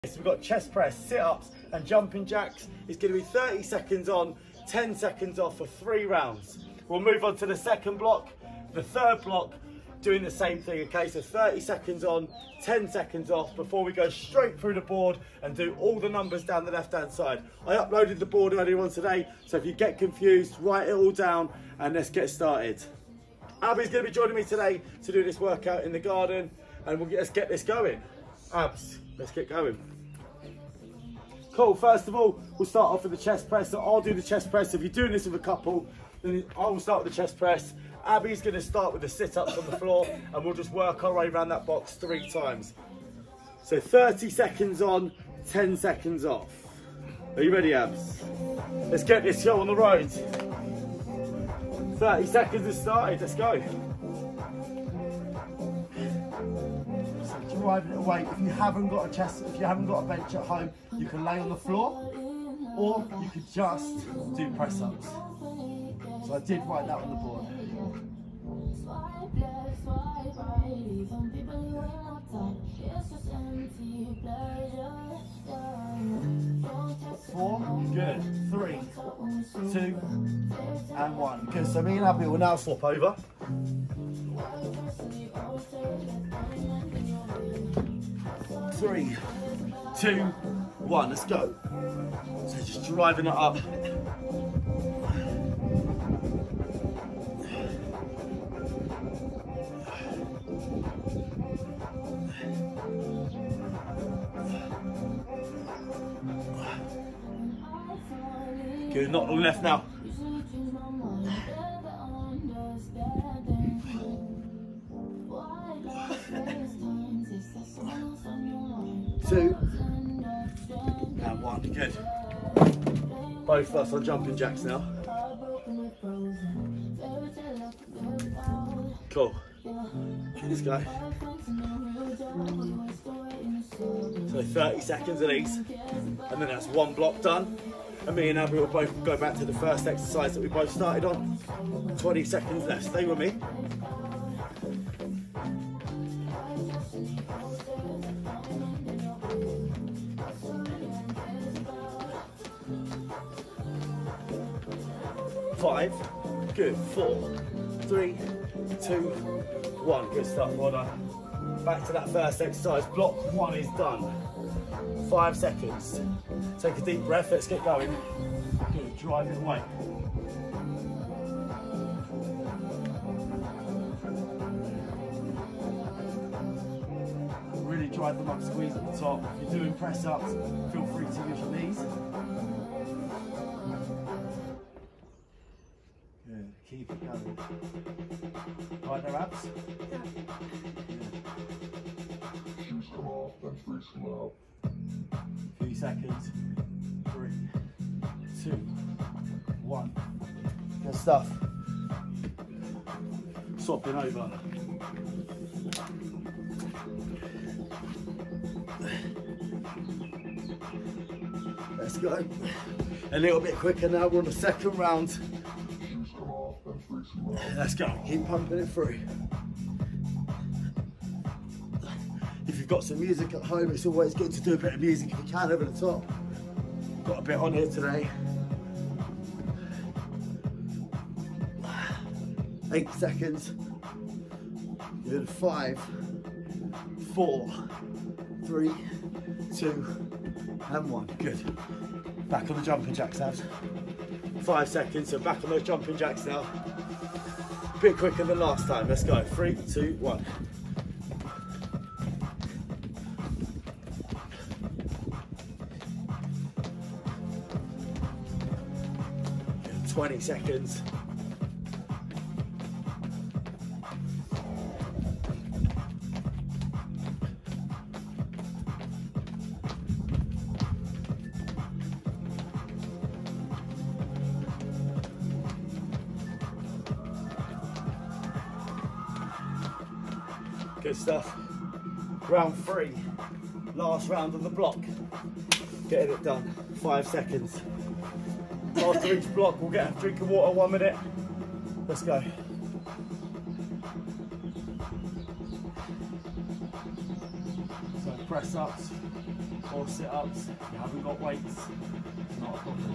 So we've got chest press, sit-ups and jumping jacks. It's going to be 30 seconds on, 10 seconds off for 3 rounds. We'll move on to the second block. The third block, doing the same thing, okay? So 30 seconds on, 10 seconds off before we go straight through the board and do all the numbers down the left-hand side. I uploaded the board earlier on today, so if you get confused, write it all down and let's get started. Abby's going to be joining me today to do this workout in the garden, and let's get this going. Abs, let's get going. Cool, first of all, we'll start off with the chest press. So I'll do the chest press. If you're doing this with a couple, then I will start with the chest press. Abby's going to start with the sit-ups on the floor, and we'll just work our way around that box 3 times. So 30 seconds on, 10 seconds off. Are you ready, Abs? Let's get this show on the road. 30 seconds has started, let's go. So driving it away. If you haven't got a bench at home, you can lay on the floor, or you could just do press-ups. So I did write that on the board. 4, good. 3, 2, and 1. Good, so me and Abby will now swap over. 3, 2, 1, let's go. So just driving it up. Good, not long left now. 2 and 1, good. Both of us on jumping jacks now. Cool. Let's go. So 30 seconds of these, and then that's 1 block done. And me and Abby will both go back to the first exercise that we both started on. 20 seconds left, stay with me. Five, good, 4, 3, 2, 1, good stuff, well done. Back to that first exercise, block 1 is done. 5 seconds. Take a deep breath, let's get going. Good, drive it away. Really drive them up, squeeze at the top. If you're doing press ups, feel free to use your knees. Good, keep it going. Right there, Abs? Yeah. Shoes come off, then freeze come out. Few seconds. 3, 2, 1. Good stuff. Swapping over. Let's go. A little bit quicker now. We're on the second round. Let's go. Keep pumping it through. If you've got some music at home, it's always good to do a bit of music if you can over the top. Got a bit on here today. 8 seconds. Good. 5, 4, 3, 2, and 1. Good. Back on the jumping jacks, Abs. 5 seconds, so back on those jumping jacks now. A bit quicker than last time. Let's go. 3, 2, 1. 20 seconds. Good stuff. Round 3, last round of the block. Getting it done. 5 seconds. After each block, we'll get a drink of water, 1 minute. Let's go. So press ups, or sit-ups. If you haven't got weights, it's not a problem.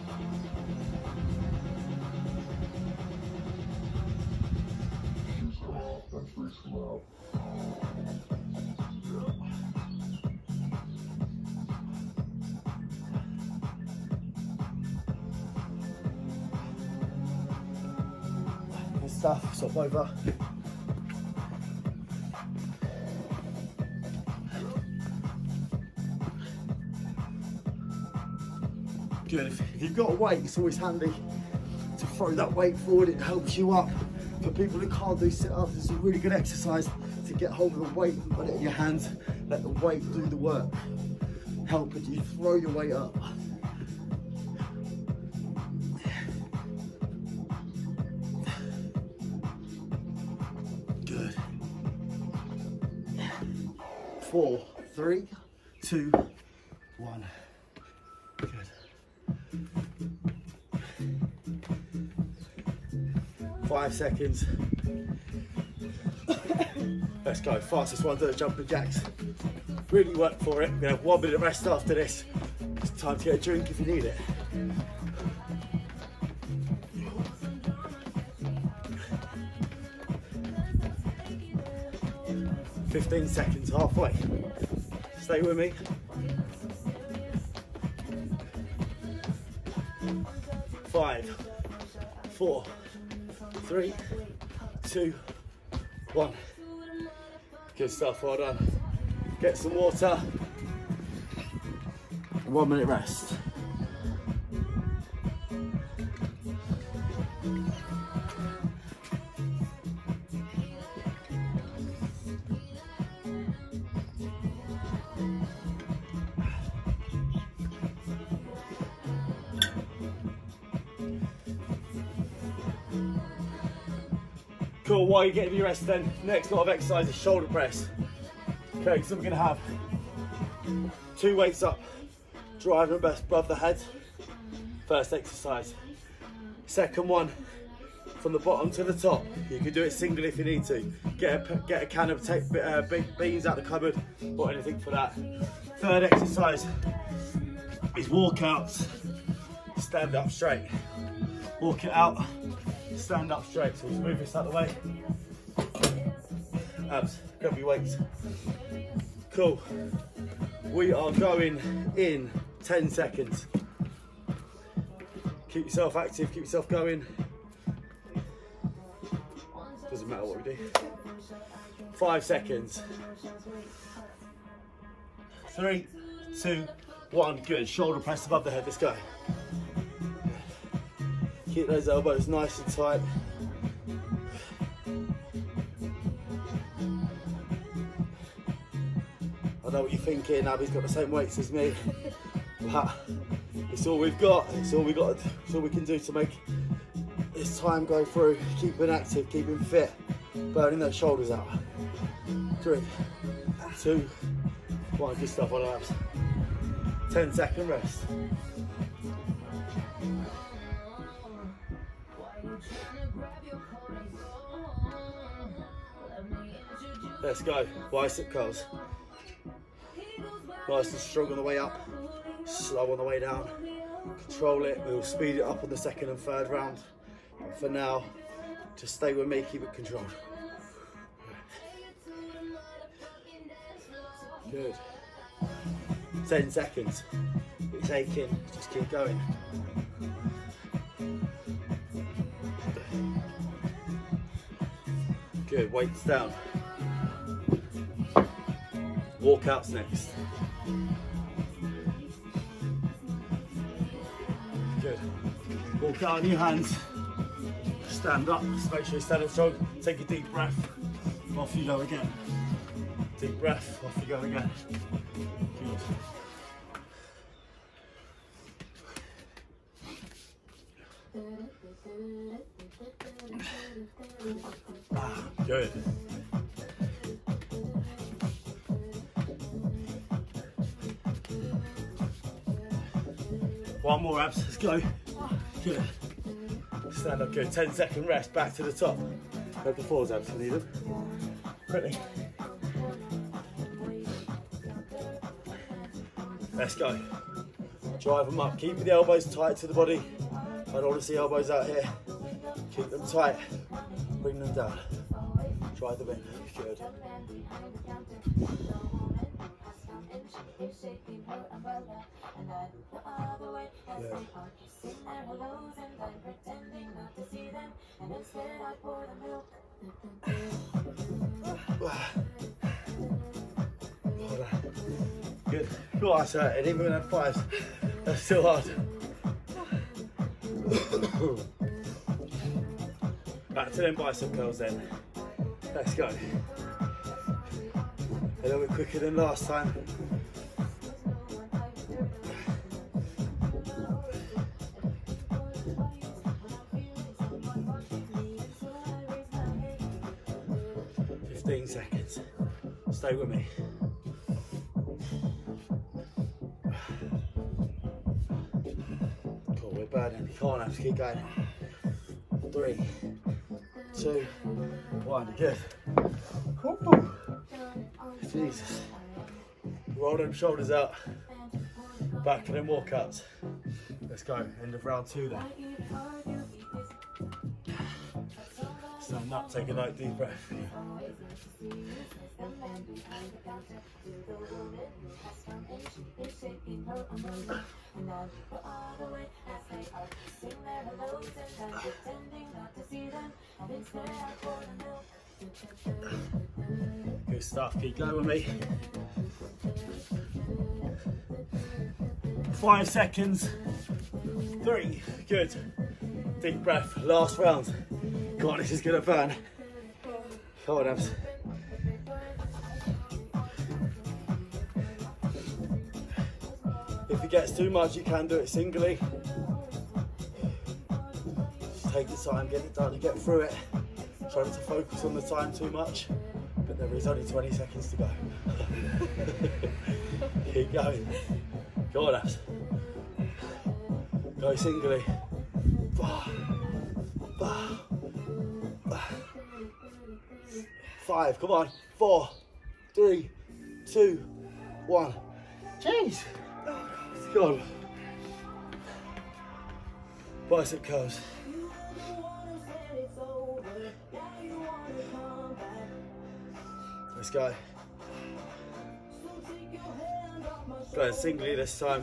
That's pretty slow. Good stuff, swap over. Good. If you've got a weight, it's always handy to throw that weight forward. It helps you up. For people who can't do sit-ups, it's a really good exercise to get hold of the weight and put it in your hands. Let the weight do the work. Helping you throw your weight up. Good. 4, 3, 2, 1. Good. Five seconds. Let's go. Fastest one, do the jumping jacks. Really work for it. We're gonna have 1 minute rest after this. It's time to get a drink if you need it. "15 seconds, halfway. Stay with me. 5, 4, 3, 2, 1. Good stuff, well done. Get some water. 1 minute rest. Cool, while you're getting your rest then, next lot of exercise is shoulder press. Okay, so we're gonna have 2 weights up, driving above the head. First exercise. Second one, from the bottom to the top. You can do it single if you need to. Get a can of baked beans out the cupboard or anything for that. Third exercise is walkouts. Stand up straight. Walk it out. Stand up straight. So just move this out of the way. Abs, grab your weights. Cool. We are going in 10 seconds. Keep yourself active, keep yourself going. Doesn't matter what we do. 5 seconds. 3, 2, 1. Good. Shoulder press above the head. Let's go. Keep those elbows nice and tight. I know what you're thinking, Abby's got the same weights as me, but it's all we've got, it's all we can do to make this time go through, keeping active, keeping fit, burning those shoulders out. 3, 2, 1, good stuff on abs. 10-second rest. Let's go, bicep curls. Nice and strong on the way up, slow on the way down. Control it, we'll speed it up on the second and third round. But for now, just stay with me, keep it controlled. Good. 10 seconds. It's aching, just keep going. Good, weights down. Walkouts next. Good. Walk out on your hands. Stand up. Just make sure you stand up strong. Take a deep breath. Off you go again. Deep breath. Off you go again. Good. Good. One more abs, let's go. Good. Stand up, good. 10-second rest, back to the top. Go the fours abs if you need them. Quickly. Let's go. Drive them up. Keep the elbows tight to the body. I don't want to see elbows out here. Keep them tight. Bring them down. Drive them in. Good. Good. Good. Your ass hurting, even when I had 5s. That's still hard. Back to them bicep curls then. Let's go. A little bit quicker than last time. Seconds. Stay with me. Cool, we're burning. You can't have to keep going. 3, 2, 1. Good. Woo. Jesus. Roll them shoulders out. Back of them walkouts. Let's go. End of round 2 then. Stand up, take a nice deep breath. Good stuff, keep going with me. 5 seconds. 3, good. Deep breath, last round. God, this is gonna burn. Come on, abs. If it gets too much, you can do it singly. Just take your time, get it done and get through it. Try not to focus on the time too much, but there is only 20 seconds to go. Keep going. Go on, abs. Go singly. 5, come on. 4, 3, 2, 1. Jeez. God. Bicep curls. Let's go. Going singly this time.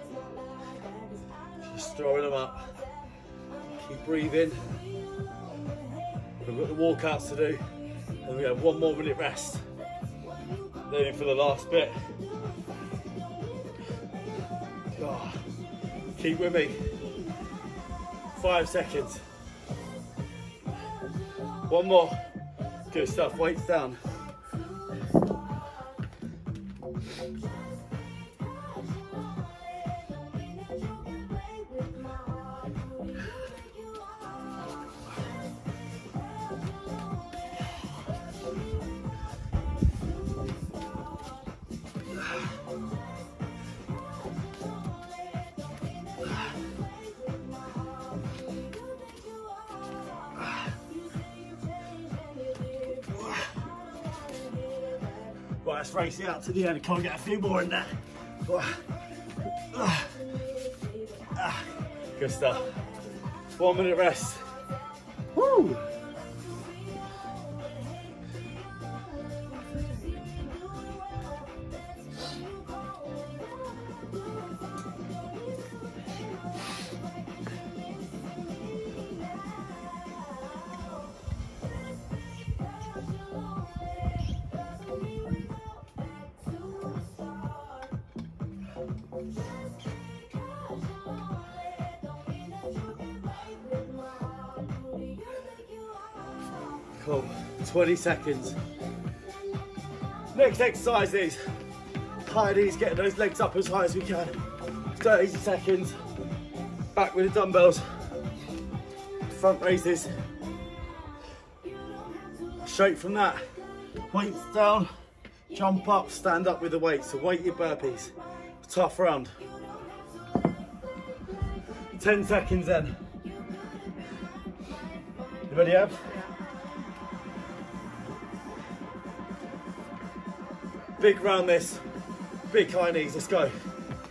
Just throwing them up. Keep breathing. We've got the walkouts to do. And we have 1 more minute rest. Then for the last bit. Oh, keep with me. 5 seconds. 1 more. Good stuff, weights down. Right, let's race it out to the end. Can't get a few more in that. Good stuff. 1 minute rest. Woo! Cool. 20 seconds. Next exercise is high knees, getting those legs up as high as we can. 30 seconds. Back with the dumbbells. Front raises. Straight from that. Weights down. Jump up, stand up with the weights. So weighted burpees. Tough round. 10 seconds then. You ready, Ab? Big round this. Big high knees, let's go.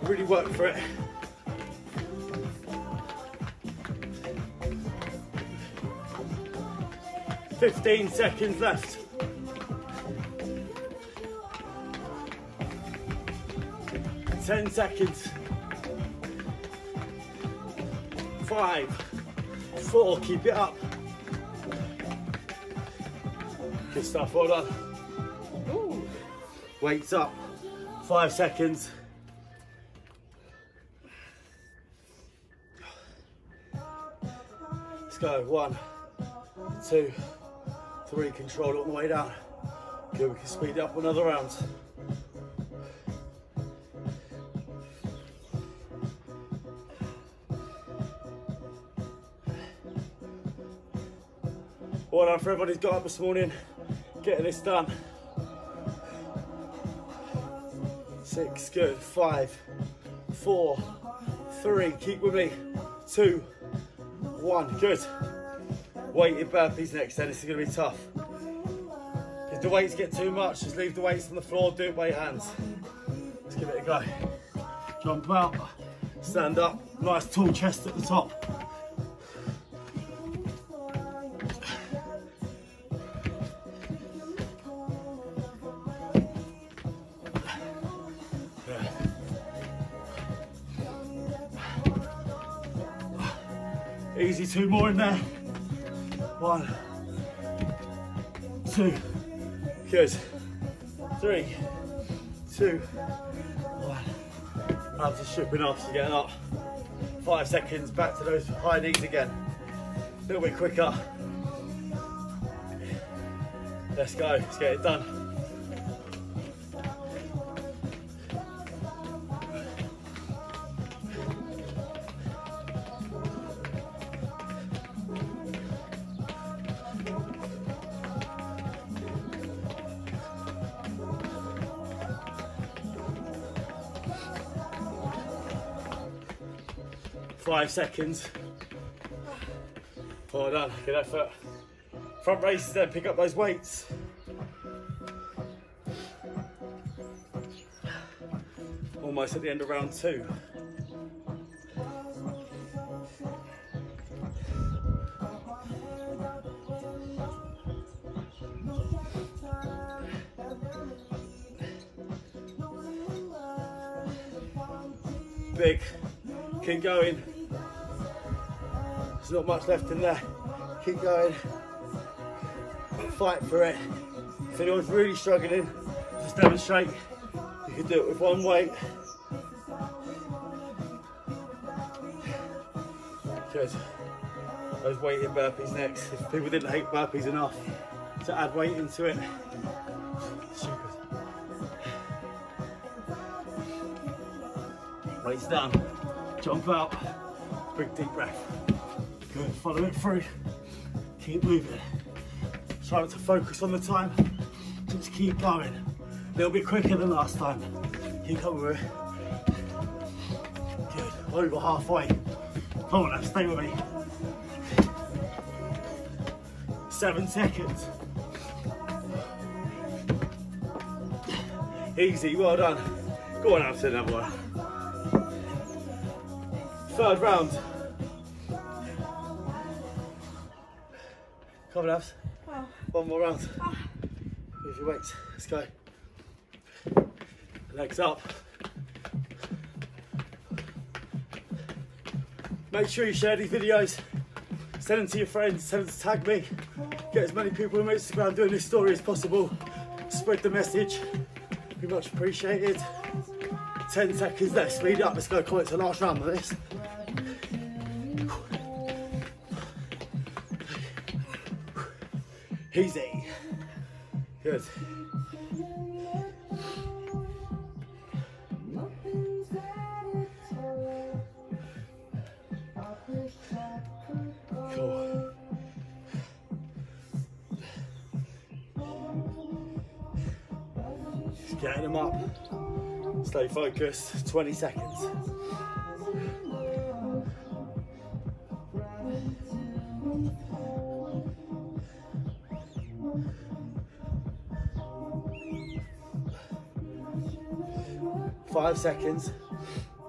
Really work for it. "15 seconds left. 10 seconds. 5, 4, keep it up. Good stuff, well done. Ooh. Weights up, 5 seconds. Let's go, 1, 2, 3, control it on the way down. Good, we can speed it up another round. Well done for everybody who's got up this morning, getting this done. 6, good, 5, 4, 3, keep with me, 2, 1, good. Weighted burpees next then, this is gonna be tough. If the weights get too much, just leave the weights on the floor, do it by your hands. Let's give it a go. Jump out, stand up, nice tall chest at the top. Easy, 2 more in there. 1, 2, good. 3, 2, 1. Abs are stripping off, so getting up. 5 seconds, back to those high knees again. A little bit quicker. Let's go, let's get it done. Five seconds. Well done, good effort. Front raises then, pick up those weights. Almost at the end of round 2. Big, keep going. There's not much left in there. Keep going. Fight for it. If anyone's really struggling, just demonstrate. You can do it with one weight. Good. Those weighted burpees next. If people didn't hate burpees enough to add weight into it, super. Weights down. Jump out. Big deep breath. Good, follow it through. Keep moving. Try not to focus on the time. Just keep going. A little bit quicker than last time. Keep coming with it. Good, over halfway. Come on now, stay with me. 7 seconds. Easy, well done. Go on, I've said another one. 3rd round. Come on, abs. Oh. 1 more round. Oh. Move your weights. Let's go. Legs up. Make sure you share these videos. Send them to your friends. Send them to tag me. Get as many people on Instagram doing this story as possible. Spread the message. Be much appreciated. 10 seconds left. Speed up. Let's go. Call it to the last round of this. Easy. Good. Cool. Just getting them up. Stay focused. 20 seconds. Five seconds.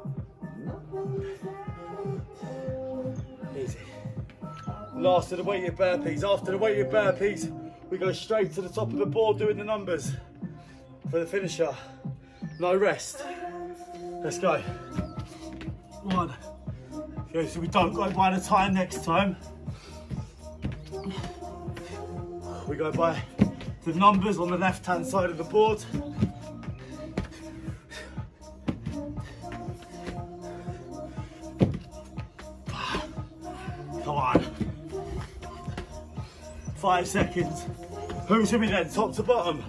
Last of the weighted burpees. After the weighted burpees, we go straight to the top of the board doing the numbers for the finisher. No rest. Let's go. 1. Okay, so we don't go by the time next time. We go by the numbers on the left-hand side of the board. Come on. 5 seconds. Who's with me then? Top to bottom.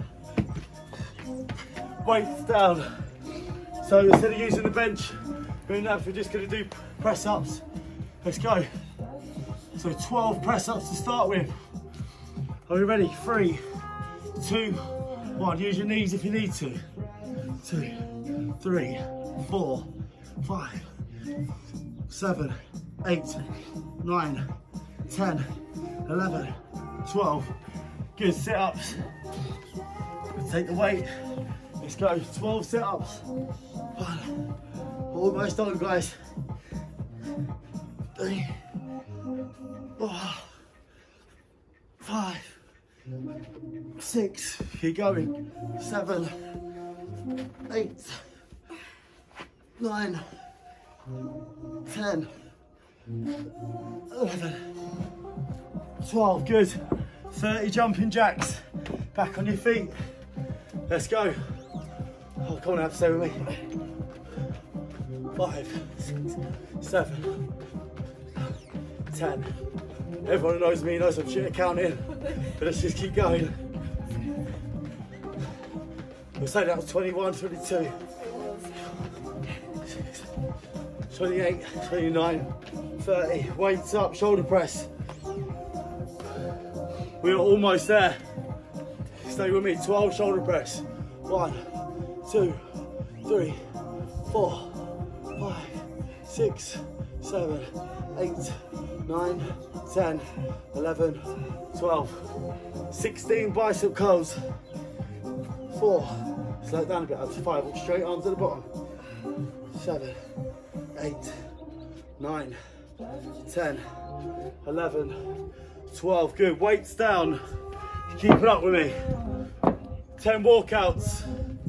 Weights down. So instead of using the bench, we're just going to do press-ups. Let's go. So 12 press-ups to start with. Are we ready? 3, 2, 1. Use your knees if you need to. 2, 3, 4, 5, 7, 8, 9, 10, 11, 12. Good sit-ups. Take the weight. Let's go. 12 sit-ups. 1. Almost done, guys. 3, 4, 5, 6. Keep going. 7, 8, 9, 10, 11, 12. Good. 30 jumping jacks. Back on your feet. Let's go. Oh, come on, have to stay with me. 5, 6, 7, 10. Everyone who knows me knows I'm shit at counting, but let's just keep going. We'll say that was 21, 22, 28, 29, 30. Weights up, shoulder press. We're almost there. Stay with me, 12 shoulder press. 1, 2, 3, 4, 5, 6, 7, 8, 9, 10, 11, 12, 16 bicep curls. 4, slow it down a bit, up to 5, walk straight arms at the bottom. 7, 8, 9, 10, 11, 12. Good, weights down. Keep it up with me. 10 walkouts.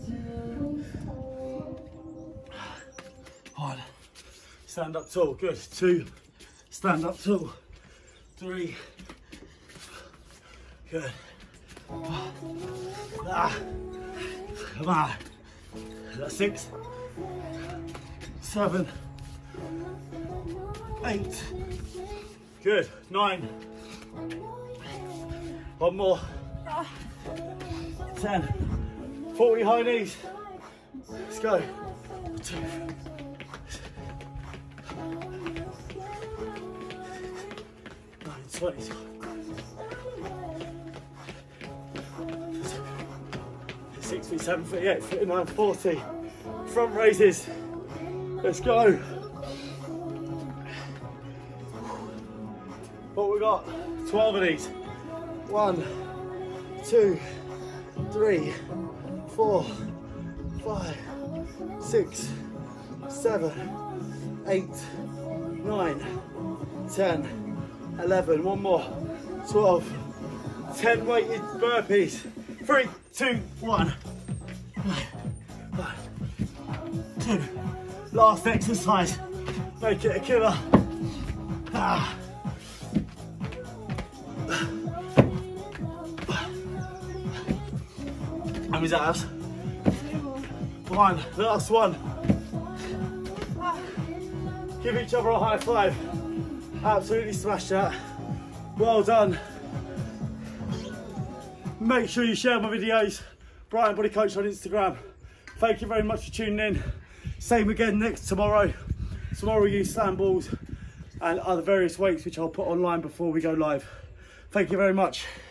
1, stand up tall, good. 2, stand up tall. 3, good. Come on. That's 6, 7, 8, good. 9, 1 more. 10, 40 high knees. Let's go. 2, 9, 20. 60, 7, 38, 39, 40. Front raises. Let's go. What we got? 12 of these. 1, 2, 3, 4, 5, 6, 7, 8, 9, 10, 11. 1 more. 12. 10 weighted burpees. 3, 2, 1. 1, 2. Last exercise. Make it a killer. How many's that, Abs? 1. Last one. Give each other a high five. Absolutely smashed that. Well done. Make sure you share my videos. Brian Body Coach on Instagram. Thank you very much for tuning in. Same again tomorrow. Tomorrow we use slam balls and other various weights which I'll put online before we go live. Thank you very much.